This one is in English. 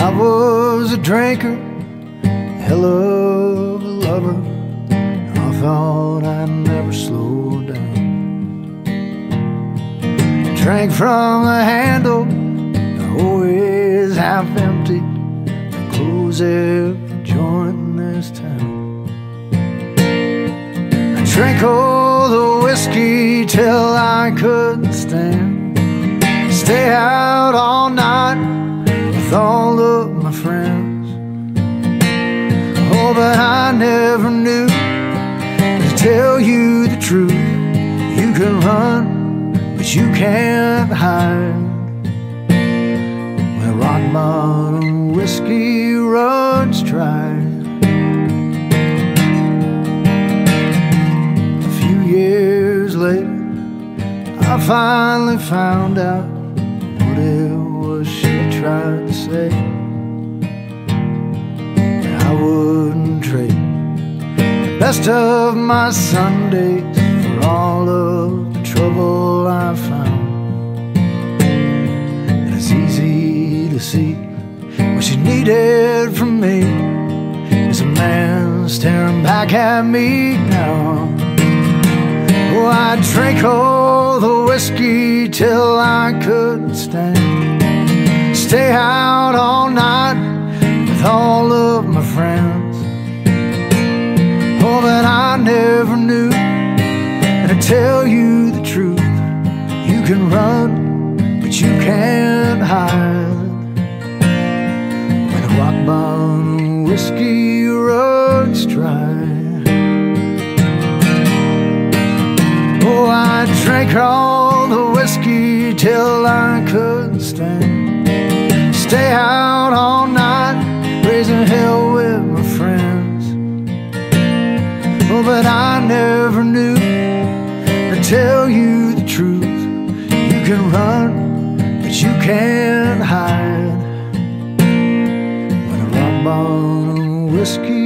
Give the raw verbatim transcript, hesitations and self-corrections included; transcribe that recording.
I was a drinker, hell of a lover. I thought I'd never slow down. Drank from the handle, always half empty. Close every joint in this town. I drank all the whiskey till I couldn't stand. Stay out all night with all of my friends. Oh, but I never knew, to tell you the truth, you can run, but you can't hide. When rock bottom whiskey runs dry. A few years later, I finally found out what it was she tried to say. I wouldn't trade the best of my Sundays for all of the trouble I found. And it's easy to see what she needed from me is a man staring back at me now. Oh, I drank all the whiskey till I couldn't stand. Stay out all night with all of my friends. Oh, but I never knew, and to tell you the truth, you can run, but you can't hide. When the rock bottom whiskey runs dry. Oh, I drank all the whiskey till I couldn't stand. Stay out all night, raising hell with my friends. Oh, but I never knew, to tell you the truth, you can run, but you can't hide. When a rock bottom whiskey